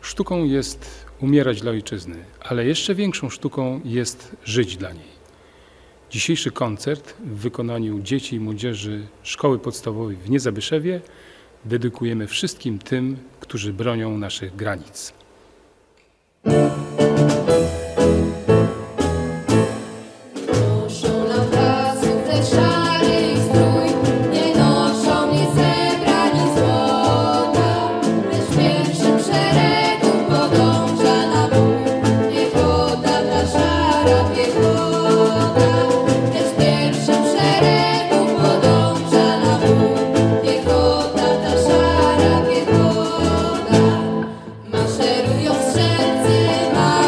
Sztuką jest umierać dla ojczyzny, ale jeszcze większą sztuką jest żyć dla niej. Dzisiejszy koncert w wykonaniu dzieci i młodzieży Szkoły Podstawowej w Niezabyszewie dedykujemy wszystkim tym, którzy bronią naszych granic. Maszerują strzelcy.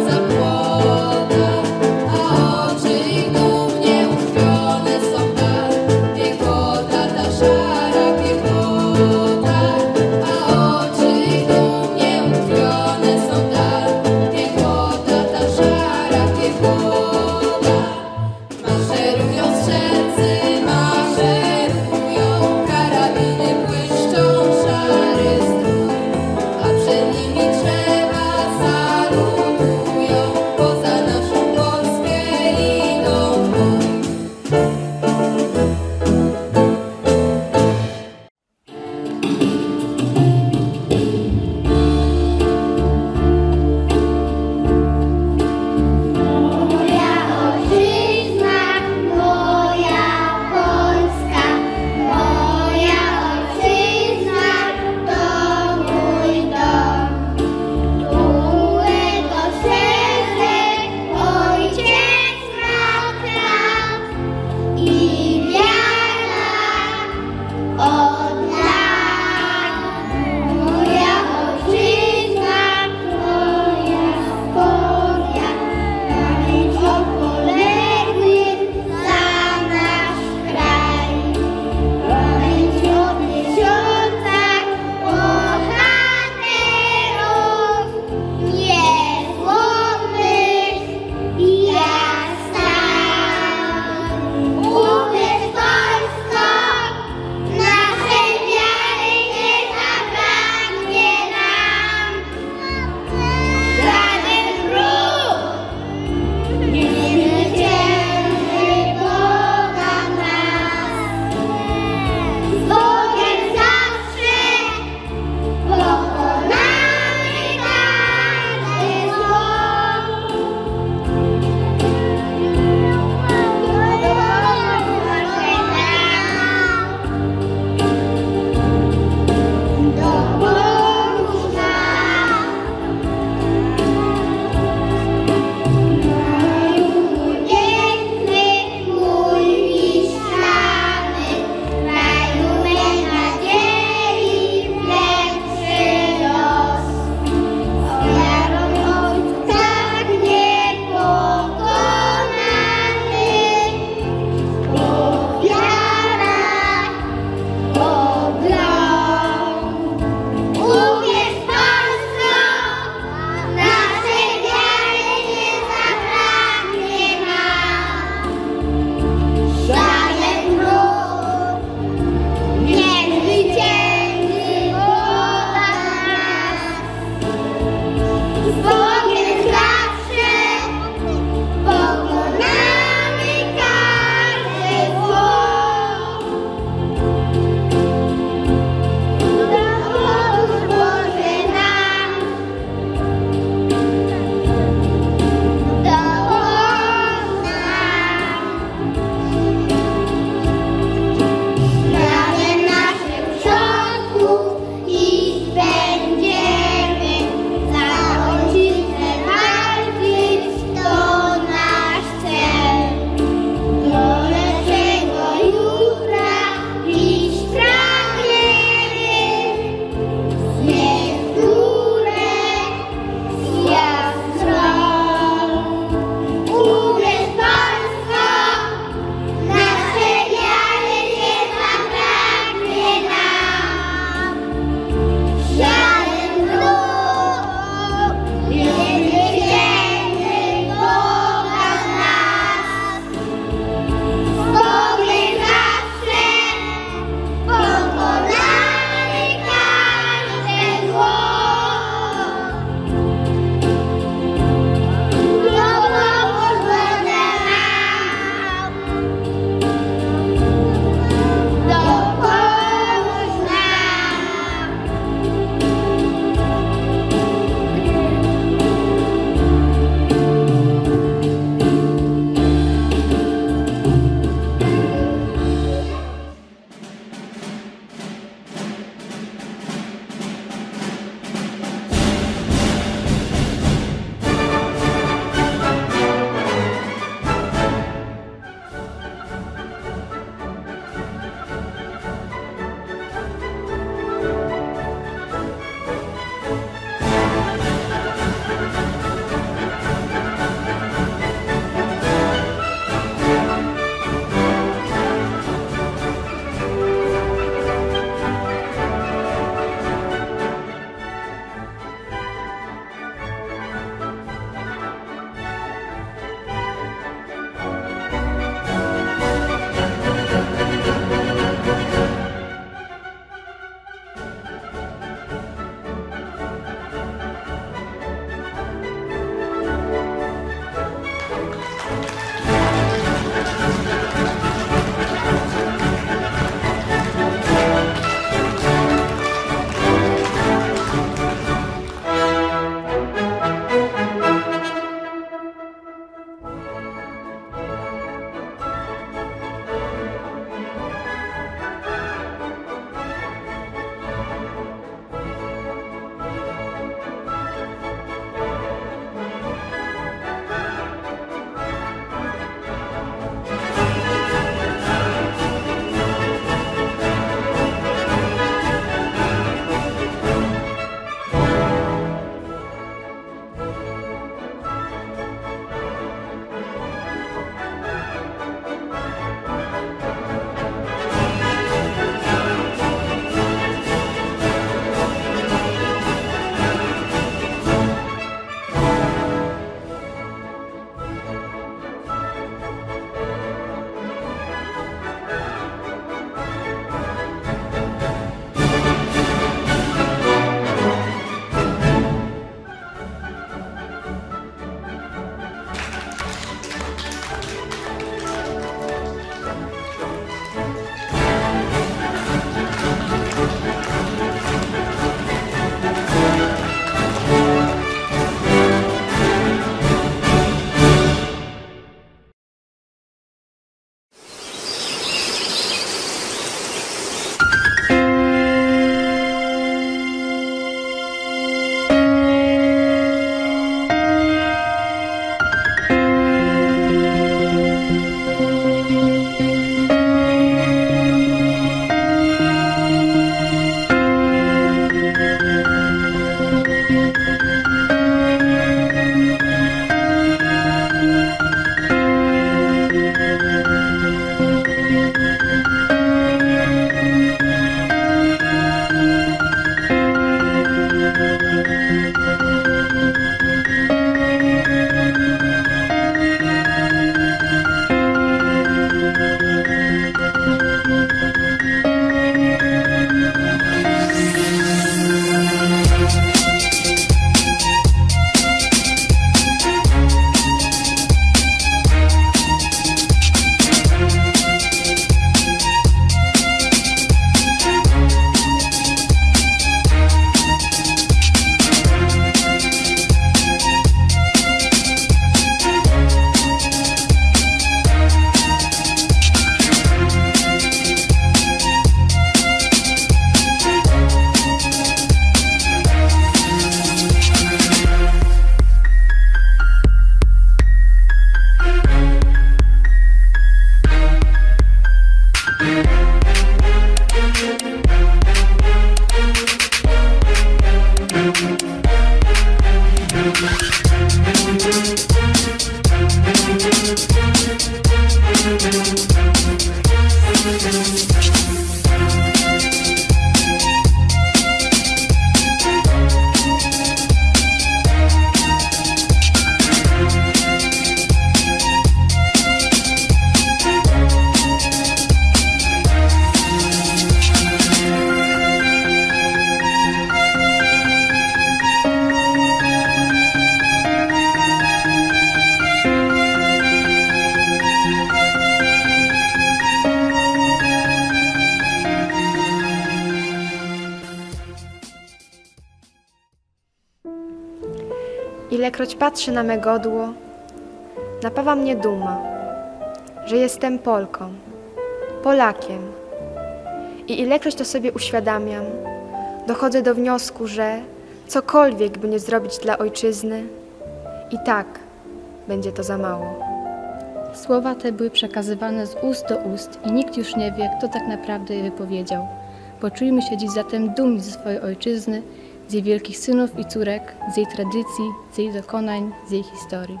Ilekroć patrzy na me godło, napawa mnie duma, że jestem Polką, Polakiem. I ilekroć to sobie uświadamiam, dochodzę do wniosku, że cokolwiek by nie zrobić dla ojczyzny, i tak będzie to za mało. Słowa te były przekazywane z ust do ust i nikt już nie wie, kto tak naprawdę je wypowiedział. Poczujmy się dziś zatem dumni ze swojej ojczyzny, z jej wielkich synów i córek, z jej tradycji, z jej dokonań, z jej historii.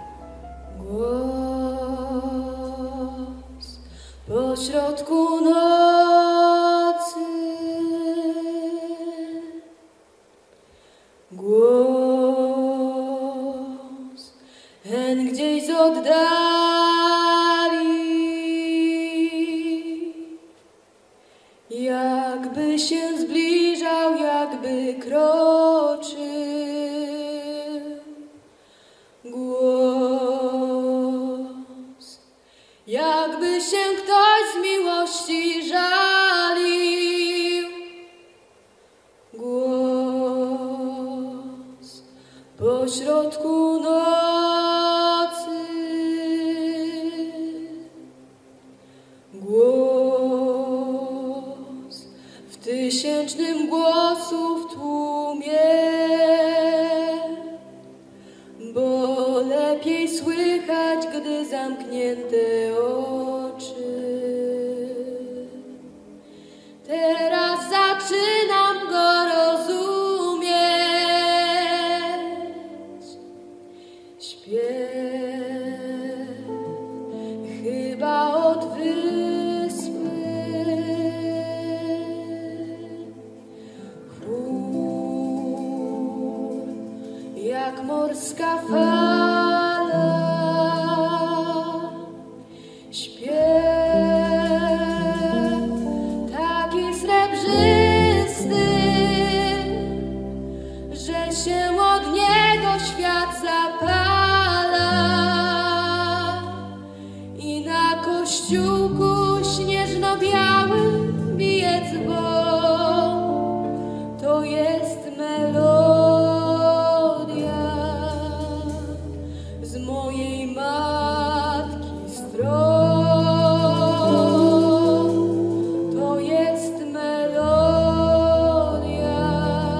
Głos pośrodku nocy, głos hen gdzieś z oddali, jakby się zbliżał, jakby kroczył. Głos, jakby się ktoś z miłości żalił. Głos pośrodku nocy, głos w tysięcznym głosów tłumie, bo lepiej słychać, gdy zamknięte oczy. Teraz zaczynam go rozumieć. Śpiew chyba od wyspy, chór jak morska fala, śpiew taki srebrzysty, że się od niego świat zapala i na kościółku śnieżno-białym bije dzwon. To jest melodia z mojej matki stron. To jest melodia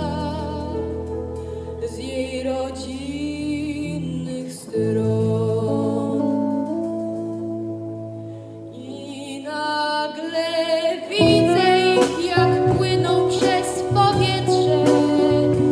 z jej rodzinnych stron. I nagle widzę ich, jak płyną przez powietrze,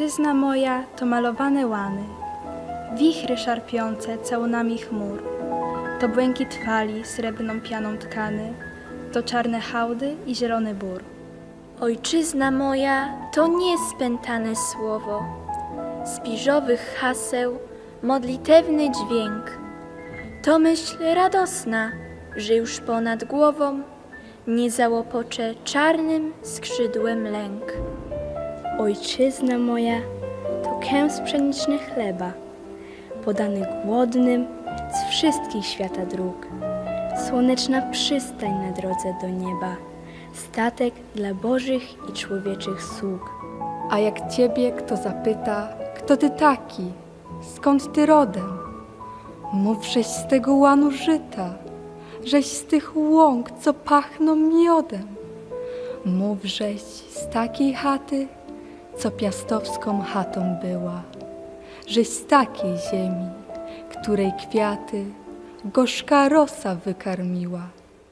Ojczyzna moja to malowane łany, wichry szarpiące całunami chmur, to błękit fali srebrną pianą tkany, to czarne hałdy i zielony bór. Ojczyzna moja to niespętane słowo, spiżowych haseł modlitewny dźwięk. To myśl radosna, że już ponad głową nie załopocze czarnym skrzydłem lęk. Ojczyzna moja to kęs pszeniczny chleba, podany głodnym z wszystkich świata dróg. Słoneczna przystań na drodze do nieba, statek dla bożych i człowieczych sług. A jak ciebie kto zapyta, kto ty taki, skąd ty rodem? Mów, żeś z tego łanu żyta, żeś z tych łąk, co pachną miodem. Mów, żeś z takiej chaty, co piastowską chatą była, żeś z takiej ziemi, której kwiaty gorzka rosa wykarmiła.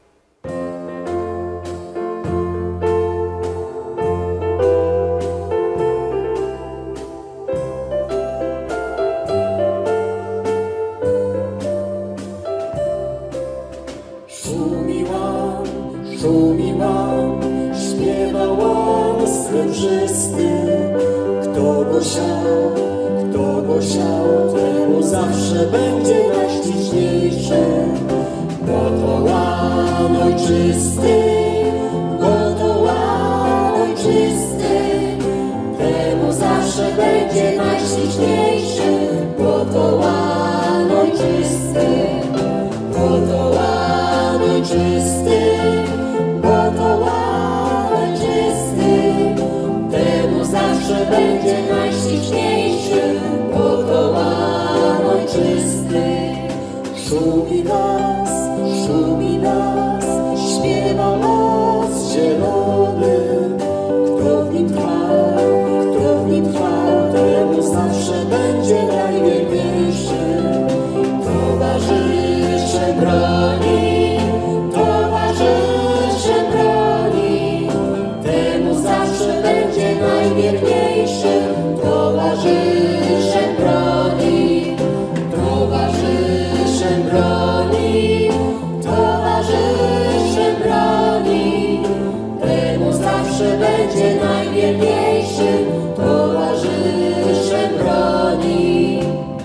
Szumiłam, śpiewałam srebrzysty. Kto go siał, temu zawsze będzie najśliczniejszy. Bo to łan ojczysty, temu zawsze będzie najśliczniejszy. Bo to łan ojczysty, temu zawsze będzie najśliczniejszy, bo to łan ojczysty. Szumi nas, śpiewa las zielony. Kto w nim trwał, temu zawsze będzie najwierniejszy. Towarzyszem broni, temu zawsze będzie najwierniejszy. Towarzyszem broni, temu zawsze będzie najwierniejszy. Towarzyszem broni.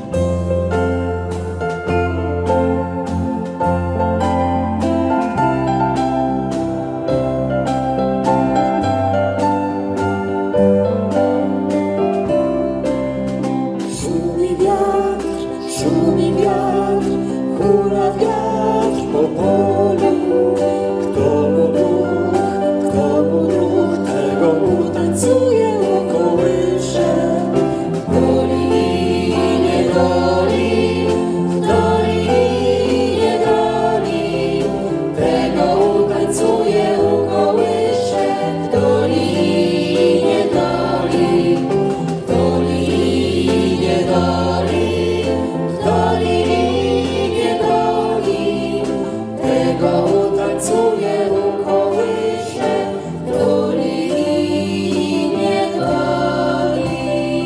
Szumi wiatr, hula wiatr po polu. Kto mu duch, tego utańcuje, ukołysze. W doli i niedoli, tego utańcuje, ukołysze. W doli i niedoli, tego utańcuje, ukołysze. W doli i niedoli.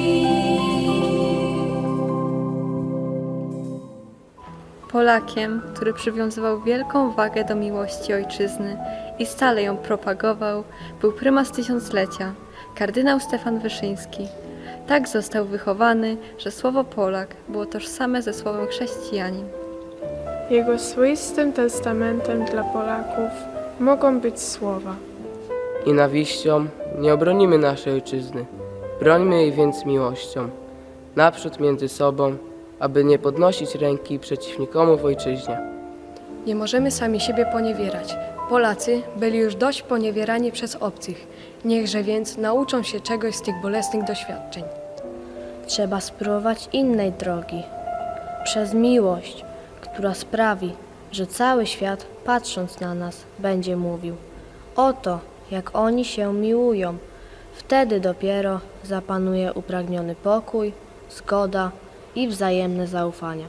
Polakiem, który przywiązywał wielką wagę do miłości ojczyzny i stale ją propagował, był prymas tysiąclecia, kardynał Stefan Wyszyński. Tak został wychowany, że słowo Polak było tożsame ze słowem chrześcijanin. Jego swoistym testamentem dla Polaków mogą być słowa: Nienawiścią nie obronimy naszej ojczyzny, brońmy jej więc miłością, naprzód między sobą, aby nie podnosić ręki przeciw nikomu w ojczyźnie. Nie możemy sami siebie poniewierać. Polacy byli już dość poniewierani przez obcych. Niechże więc nauczą się czegoś z tych bolesnych doświadczeń. Trzeba spróbować innej drogi, przez miłość, która sprawi, że cały świat, patrząc na nas, będzie mówił: oto, jak oni się miłują. Wtedy dopiero zapanuje upragniony pokój, zgoda i wzajemne zaufanie.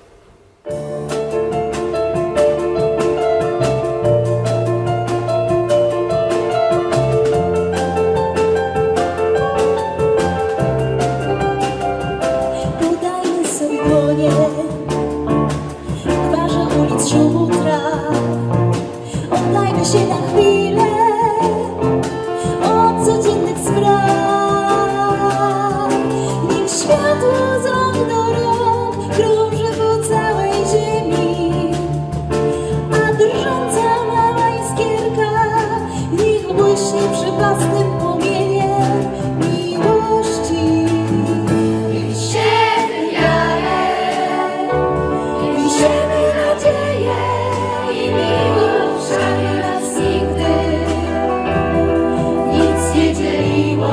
własnym płomieniem miłości. Niesiemy wiarę, niesiemy nadzieję i miłość, aby nas nigdy nic nie dzieliło.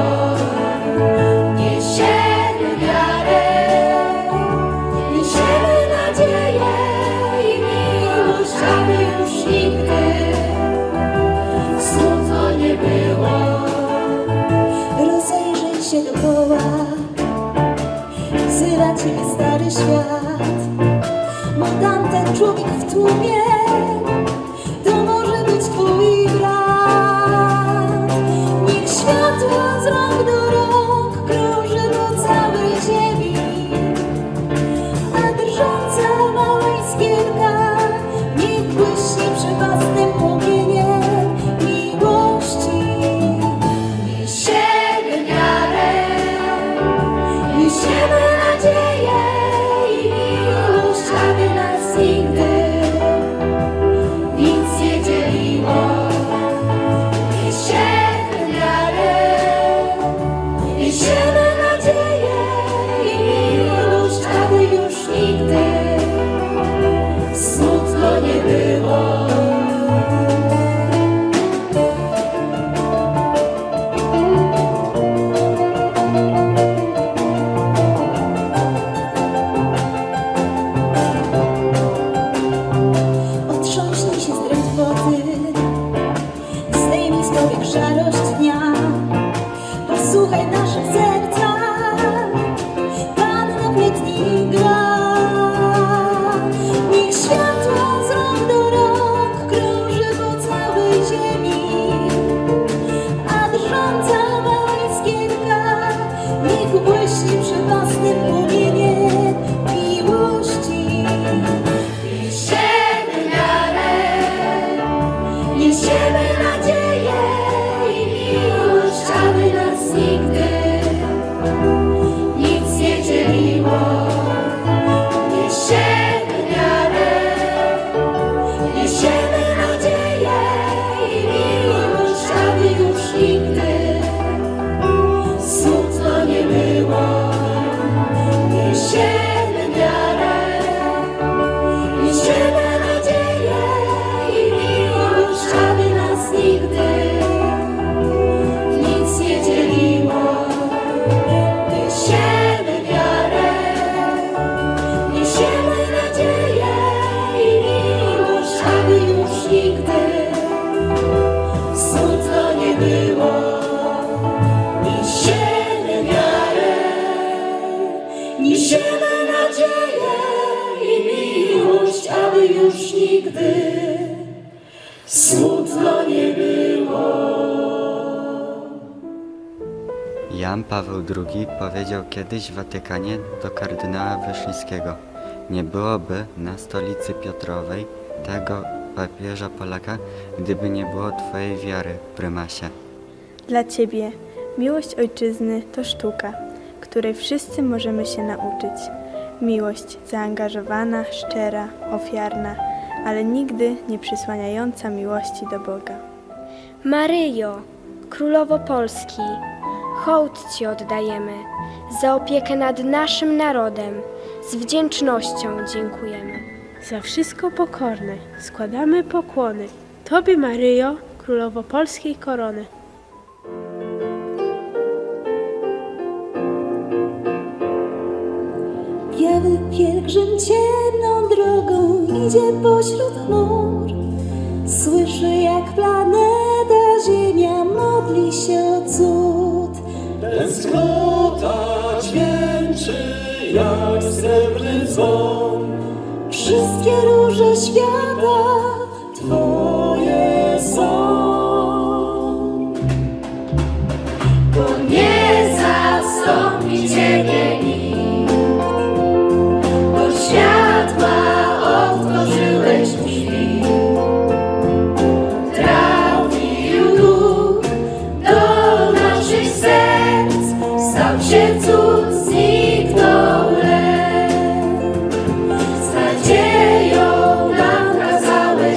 Niesiemy wiarę, niesiemy nadzieję i miłość, aby już nigdy smutno nie było. Rozejrzyj się dookoła, wzywa ciebie stary świat. Bo tamten człowiek w tłumie to może być twój brat. Niech światło z rąk do rąk krąży po całej ziemi, a drżąca mała iskierka niech błyśnie przy własnym płomieniem miłości. Niesiemy wiarę, niesiemy nadzieję i miłość, aby nas nigdy nic nie dzieliło. Niesiemy wiarę, niesiemy nadzieję i miłość, aby już nigdy smutno nie było. Otrząśnij się z drętwoty, zdejmij z powiek szarość dnia. Posłuchaj naszych serca, Pan na płetni gra. Niech światło z rąk do rąk krąży po całej ziemi, a drżąca mała iskierka niech błyśnie przy własnym płomieniem miłości. Niesiemy wiarę, niesiemy nadzieję i miłość, aby nas nigdy nic nie dzieliło. Niesiemy wiarę, niesiemy nadzieję i miłość, aby już nigdy smutno nie było. Niesiemy wiarę, niesiemy nadzieję i miłość, aby nas nigdy nic nie dzieliło. Niesiemy wiarę, niesiemy nadzieję i miłość, aby już nigdy smutno nie było. Niesiemy wiarę, niesiemy nadzieję i miłość, aby już nigdy smutno nie było. Jan Paweł II powiedział kiedyś w Watykanie do kardynała Wyszyńskiego: nie byłoby na stolicy Piotrowej tego papieża Polaka, gdyby nie było twojej wiary, prymasie. Dla Ciebie miłość ojczyzny to sztuka, której wszyscy możemy się nauczyć. Miłość zaangażowana, szczera, ofiarna, ale nigdy nie przysłaniająca miłości do Boga. Maryjo, Królowo Polski, hołd Ci oddajemy, za opiekę nad naszym narodem, z wdzięcznością dziękujemy. Za wszystko pokorne składamy pokłony Tobie, Maryjo, Królowo Polskiej korony. Biały pielgrzym ciemną drogą idzie pośród chmur. Słyszy, jak planeta Ziemia modli się o cud. Tęsknota dźwięczy jak srebrny dzwon. Wszystkie róże świata Twoje są. Bo nie zastąpi Ciebie nikt, bo światła otworzyłeś drzwi. Trafił duch do naszych serc, stał się cud, zniknął lęk. Z nadzieją nam kazałeś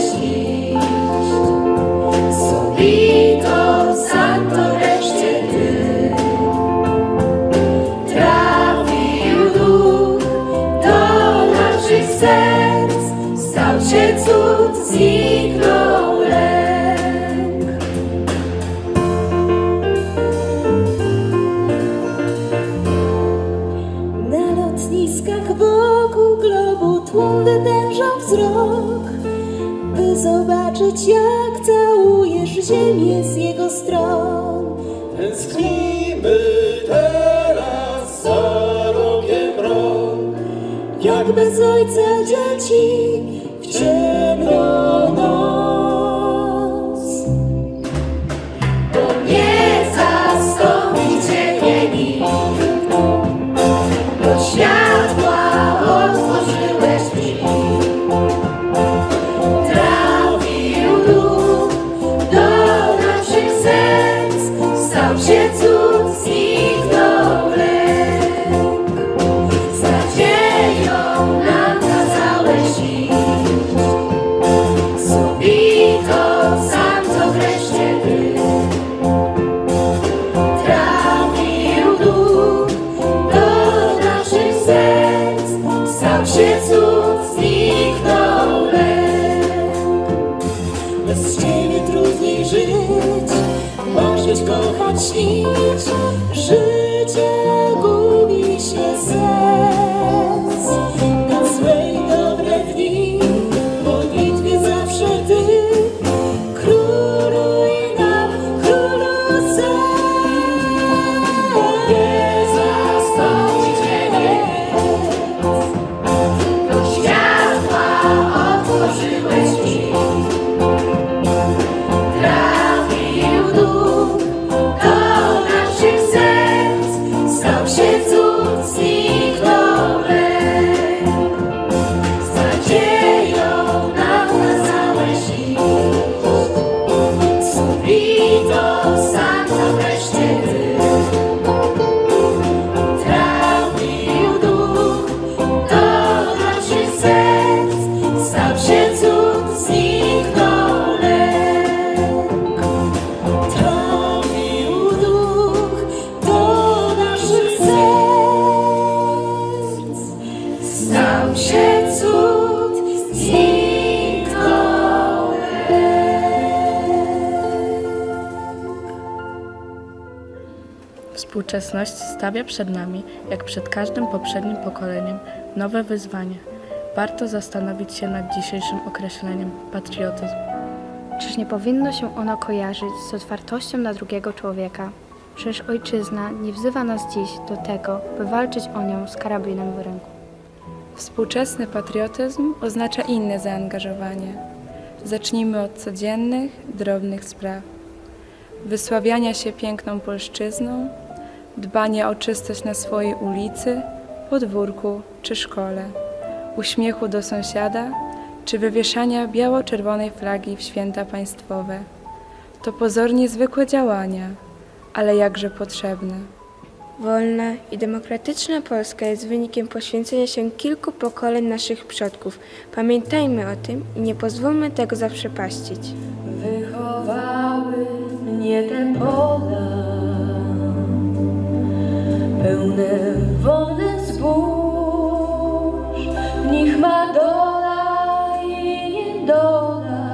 zobaczyć, jak całujesz ziemię z jego stron. Tęsknimy teraz za rogiem rok, Jak bez ojca dzieci w ciemną noc. Bo nie zastąpi Ciebie nikt, do światła otworzyłeś drzwi. Trafił duch do naszych serc, stał się cud, zniknął lęk. Z nadzieją nam kazałeś iść, subito sam to wreszcie Ty. Trafił duch do naszych serc, stał się cud, zniknął lęk. Bez Ciebie trudniej żyć, marzyć, kochać, śnić. Życie gubi się sens. Na złe i dobre dni, w modlitwie zawsze Ty. Króluj nam, królu sen. Nie zastąpi Ciebie nic, do światła otworzyłeś drzwi. Trafił duch do naszych serc, stał się cud, zniknął lęk. Z nadzieją nam kazałeś iść, subito sam to wreszcie Ty. Trafił duch do naszych serc, stał się cud, zniknął lęk. Trafił duch do naszych serc, stał się cud, zniknął Współczesność stawia przed nami, jak przed każdym poprzednim pokoleniem, nowe wyzwanie. Warto zastanowić się nad dzisiejszym określeniem patriotyzm. Czyż nie powinno się ono kojarzyć z otwartością na drugiego człowieka? Przecież ojczyzna nie wzywa nas dziś do tego, by walczyć o nią z karabinem w ręku. Współczesny patriotyzm oznacza inne zaangażowanie. Zacznijmy od codziennych, drobnych spraw. Wysławiania się piękną polszczyzną, dbania o czystość na swojej ulicy, podwórku czy szkole, uśmiechu do sąsiada, czy wywieszania biało-czerwonej flagi w święta państwowe. To pozornie zwykłe działania, ale jakże potrzebne. Wolna i demokratyczna Polska jest wynikiem poświęcenia się kilku pokoleń naszych przodków. Pamiętajmy o tym i nie pozwólmy tego zaprzepaścić. Wychowały mnie te pola, pełne wolnych zbóż, w nich ma dola i niedola,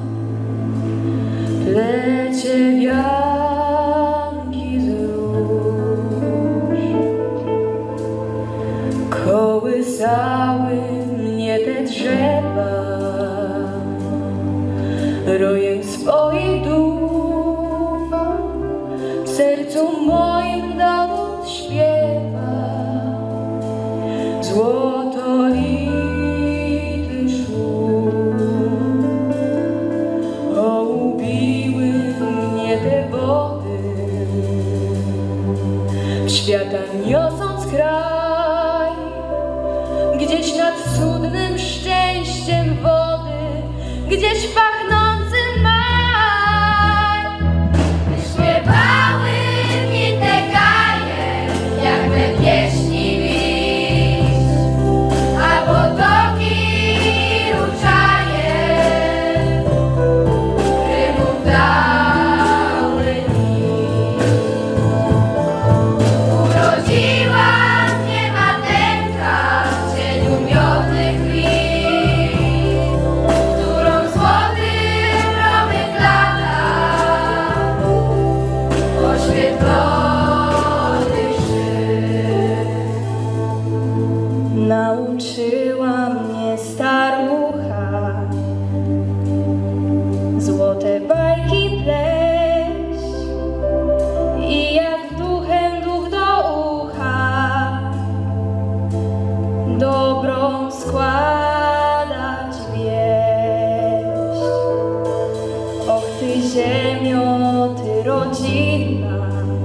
plecie wianki z róż. Kołysały mnie te drzewa, rojem swoich dół, w sercu moim dowód śpiewa złotolity szum. Oubiły mnie te wody, w świata niosąc kraj, gdzieś nad cudnym szczęściem wody, gdzieś pachnący maj. Śpiewały mi te gaje, jak te pieśni wiz, a potoki ruczaje, rymów dały mi. Urodziła mnie matetka w cieniu miodnych chwil, którą złoty ziemio, Ty rodzinna,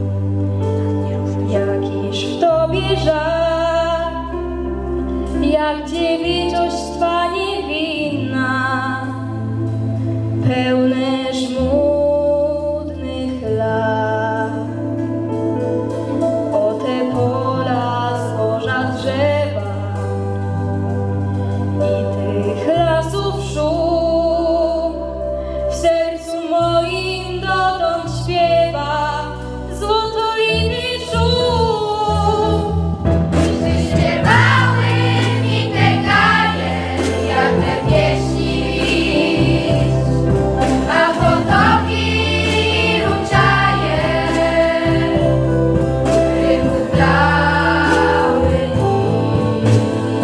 jakiż w Tobie żal, jak dziewiczość Twa niewinna, pełne żmudnych lat. O te pola, zboża, drzewa i tych lasów szum w sercu moim dotąd śpiewa złotoliwy szum. Gdy śpiewały mi te gaje, jak te pieśni list, a potoki ruczaje, rybów biały lis.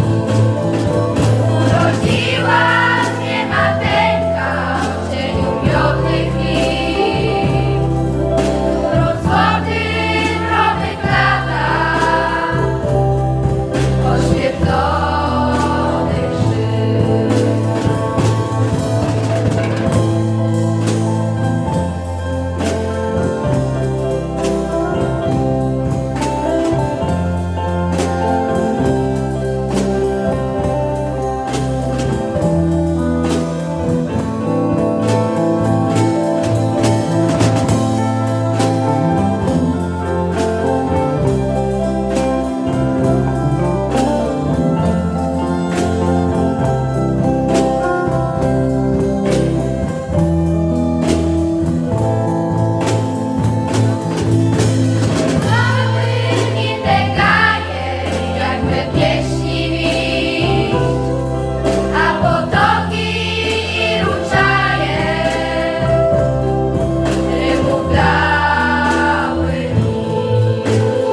Urodziła mnie mateńka w cieniu miodnych lic, którą złotym promyk lata oświetlonych szyb. Cały mi te gaje, jak me pieśni list, a potoki i ruczaje, rybów biały lis.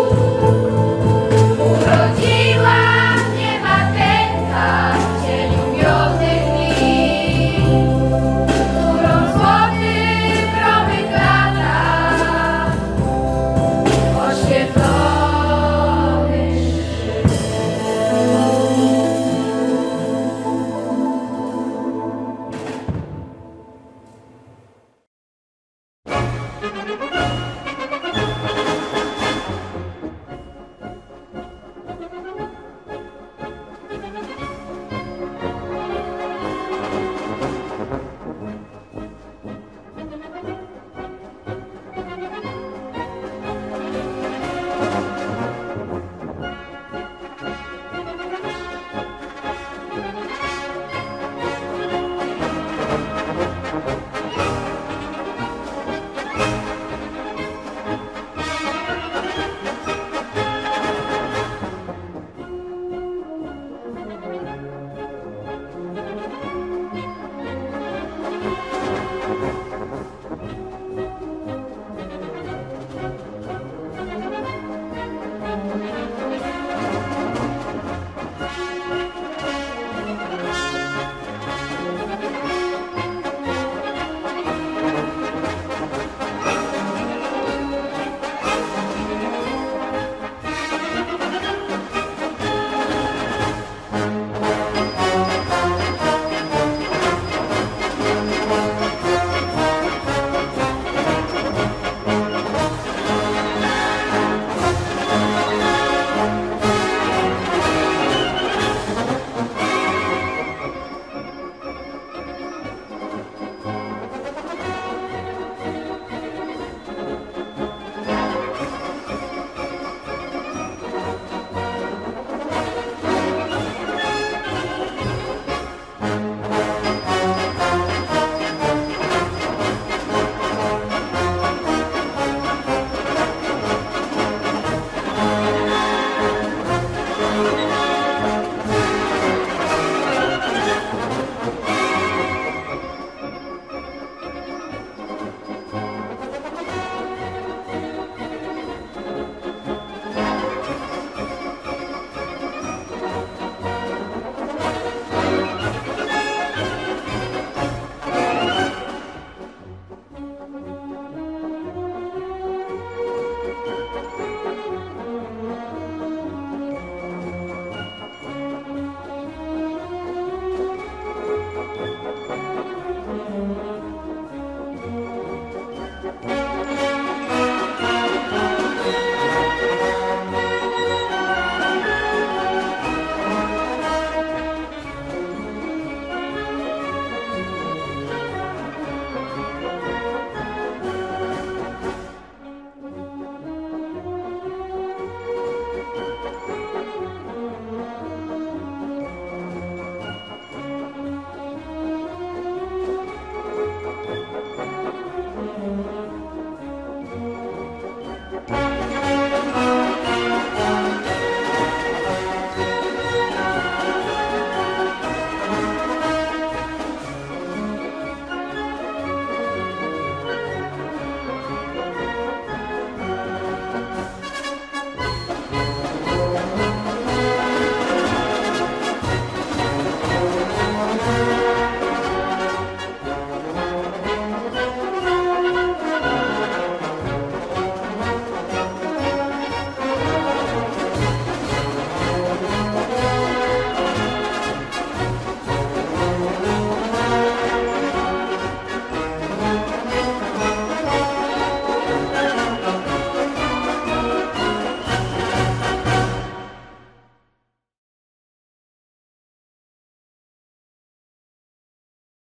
Urodziła mnie mateńka w cieniu miodnych lic, którą złoty promyk lata oświetlony